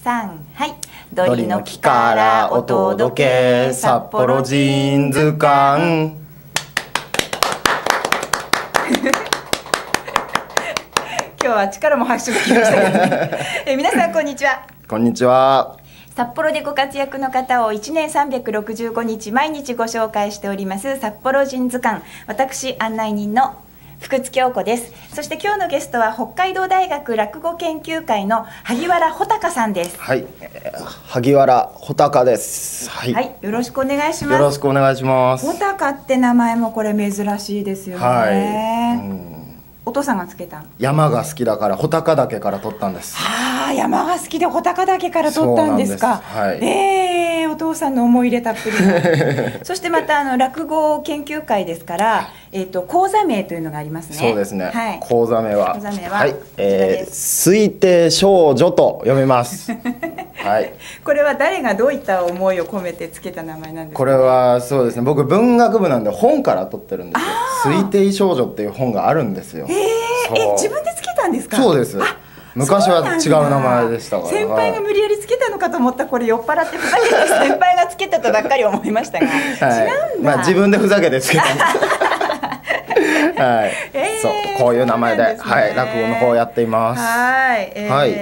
3、はい。 ドリの木からお届け、札幌ジーンズ館。 今日は力も発色きましたけどね。皆さんこんにちは。 こんにちは。 札幌でご活躍の方を1年365日毎日ご紹介しております札幌ジーンズ館。私案内人の福津京子です。そして今日のゲストは北海道大学落語研究会の萩原穂高さんです。 はい、萩原穂高です。はい、 はい、よろしくお願いします。 よろしくお願いします。 穂高って名前もこれ珍しいですよね。 はい、 お父さんがつけた。 山が好きだから穂高岳から取ったんです。 はあ、山が好きで穂高岳から取ったんですか。 はい、 お父さんの思い入れたっぷりのそしてまた落語研究会ですから、講座名というのがありますね。 そうですね、 はい、 講座名ははい、 推定少女と読みますはい、 これは誰がどういった思いを込めてつけた名前なんですか。 これはそうですね、僕文学部なんで本から取ってるんですよ。推定少女っていう本があるんですよ。 自分でつけたんですか。 そうです。昔は違う名前でしたから。 先輩が無理やりつけたのかと思った。これ酔っ払ってふざけて先輩がつけたとばっかり思いましたが、はい、違うんだ。 まあ自分でふざけてつけたんですはい、そう、こういう名前で、はい、落語の方をやっています。 はい、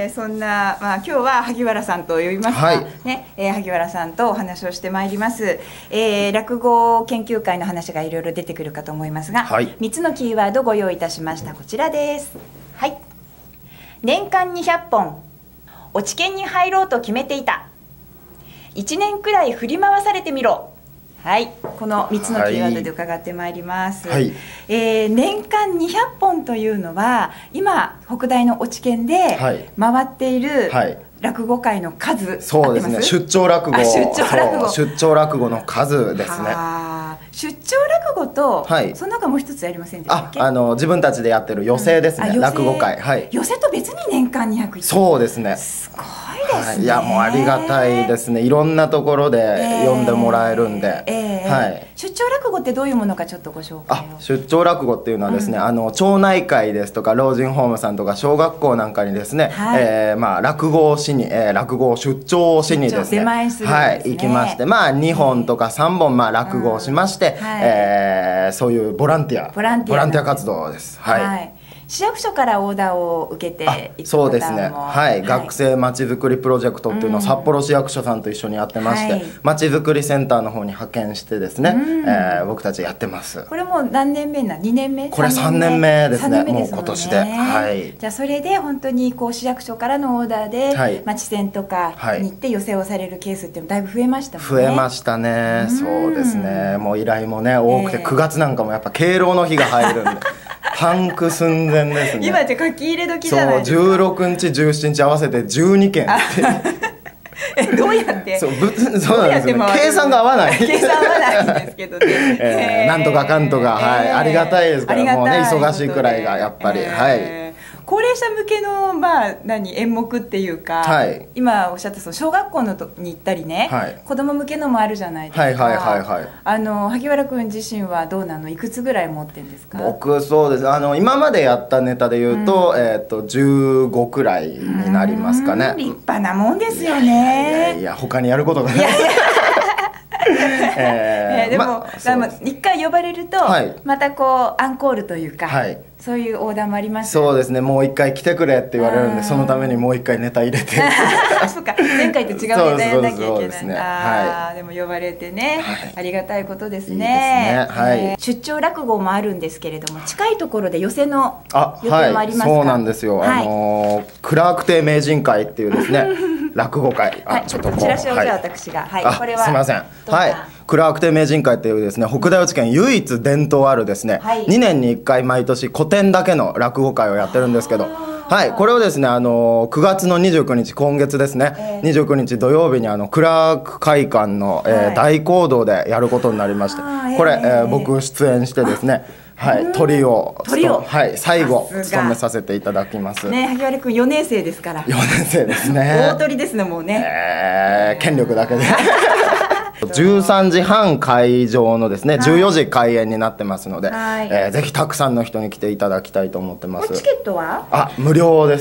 そんな、今日は萩原さんと呼びますが、ね、萩原さんとお話をしてまいります。落語研究会の話がいろいろ出てくるかと思いますが、3つのキーワードをご用意いたしました。こちらです。はい。年間200本、落ち研に入ろうと決めていた。1年くらい振り回されてみろ。はい、この3つのキーワードで伺ってまいります。はい、年間200本というのは今北大の落ち研で回っている落語会の数、 そうですね、出張落語、出張落語の数ですね。 出張落語と、その中もう一つやりませんでしたっけ。 自分たちでやってる寄席ですね、落語会。 寄席と別に年間200。 そうですね。 すごいですね。 いや、もうありがたいですね。いろんなところで呼んでもらえるんで。 出張落語ってどういうものかちょっとご紹介を。 出張落語っていうのはですね、町内会ですとか老人ホームさんとか小学校なんかにですね、落語をしに、落語を出張をしにですね、行きまして、2本とか3本落語をしまして、そういうボランティア活動です。はい。 市役所からオーダーを受けていく方も。 そうですね、はい、学生まちづくりプロジェクトっていうのを札幌市役所さんと一緒にやってまして、まちづくりセンターの方に派遣してですね、僕たちやってます。 これもう何年目2年目。 これ3年目ですね。もう今年で。はい。 じゃあそれで本当にこう市役所からのオーダーで町選とかに行って寄席をされるケースってだいぶ増えましたもんね。 増えましたね。そうですね。もう依頼もね多くて、9月なんかもやっぱ敬老の日が入るんでパンク寸前ですね。 今って書き入れ時じゃないですか。 そう、16日17日合わせて12件どうやってそうなんですよね。計算が合わない計算合わないんですけどねなんとかかんとか、ありがたいですから、もうね忙しいくらいがやっぱり、 高齢者向けの演目っていうか、今おっしゃった小学校のに行ったりね、子供向けのもあるじゃないですか。萩原君自身はどうなの、いくつぐらい持ってんですか。 僕そうです、今までやったネタでいうと、15くらいになりますかね。 立派なもんですよね。 いや他にやることがないでも一回呼ばれるとまたこうアンコールというか、そういうオーダーもあります。 そうですね、もう一回来てくれって言われるんで、そのためにもう一回ネタ入れてそうか、前回と違うネタやんなきゃいけない。でも呼ばれてね、ありがたいことですね。出張落語もあるんですけれども、近いところで寄席の予定もありますか。 そうなんですよ。クラーク亭名人会っていうですね落語会、 ちょっとチラシをじゃあ私が、これはすみません、クラーク亭名人会っていうですね、北大内県唯一伝統あるですね、2年に1回毎年古典だけの落語会をやってるんですけど、これをですね9月の29日、今月ですね、29日土曜日にクラーク会館の大講堂でやることになりまして、これ僕出演してですね、トリを最後務めさせていただきますね。萩原君4年生ですから。 4年生ですね。 大鳥ですね、もうね。 権力だけで13時半会場のですね、14時開演になってますので、ぜひたくさんの人に来ていただきたいと思ってます。 チケットは無料です。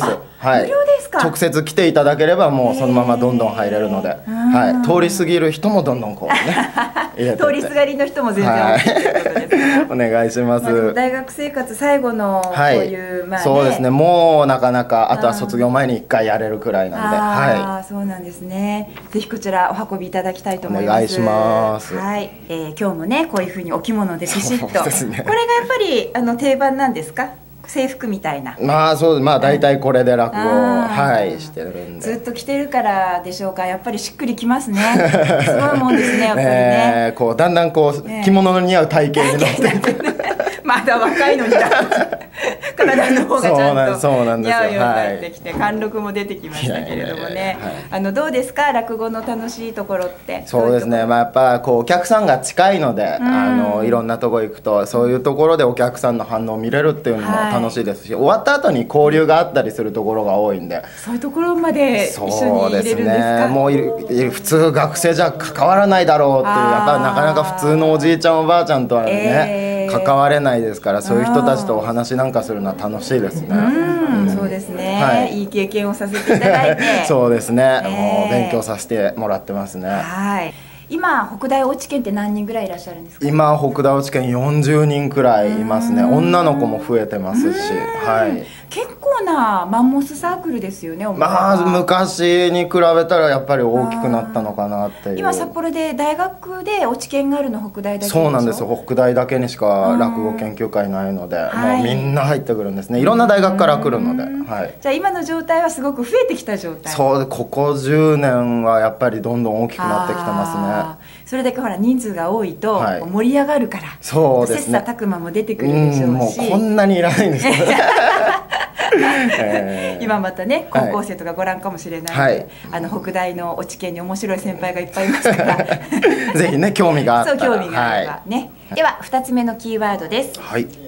はい、 無料ですか？ 直接来ていただければもうそのままどんどん入れるので、はい、通り過ぎる人もどんどんこうね入れてって、 通りすがりの人も全然 OK ということですね。 お願いします。 大学生活最後のこういう、 まあね、そうですね、もうなかなかあとは卒業前に1回やれるくらいなんで、 はい、そうなんですね。ぜひこちらお運びいただきたいと思います。 お願いします。 はい、今日もねこういうふうにお着物でピシッと、ね、これがやっぱり定番なんですか？制服みたいな。 まあそう、まあ大体これで落語を、はい、してるんで。 ずっと着てるからでしょうか。やっぱりしっくりきますね。すごいもんですね、やっぱりね。 こうだんだんこう、着物の似合う体型になっていく。 まだ若いのにだ体の方がちゃんと似合うようになってきて、貫禄も出てきましたけれどもね。どうですか、落語の楽しいところって。 そうですね、まあやっぱこうお客さんが近いので、いろんなとこ行くとそういうところでお客さんの反応を見れるっていうのも楽しいですし、終わった後に交流があったりするところが多いんで、 そういうところまで一緒に入れるんですか？そうですね、もう普通学生じゃ関わらないだろうっていう、やっぱりなかなか普通のおじいちゃんおばあちゃんとはね、関われないですから、そういう人たちとお話なんかするのは楽しいですね。 そうですね、いい経験をさせていただいてそうですね、もう勉強させてもらってますね。 はい。今北大落研って何人ぐらいいらっしゃるんですか？ 今北大落研40人くらいいますね。女の子も増えてますし、はい、 結構なマンモスサークルですよね。 まあ昔に比べたらやっぱり大きくなったのかなっていう。 今札幌で大学で落研があるの北大だけでしょ？ そうなんですよ、北大だけにしか落語研究会ないので、もうみんな入ってくるんですね。いろんな大学から来るので、はい、 じゃあ今の状態はすごく増えてきた状態？ そう、ここ10年はやっぱりどんどん大きくなってきてますね。 それだけほら人数が多いと盛り上がるから、 そうですね、 切磋琢磨も出てくるでしょうし、 もうこんなにいらないんですけど今またね高校生とかご覧かもしれないので、北大の落研に面白い先輩がいっぱいいますからぜひね、興味があったら、 そう、興味があればね。では2つ目のキーワードです。 はい。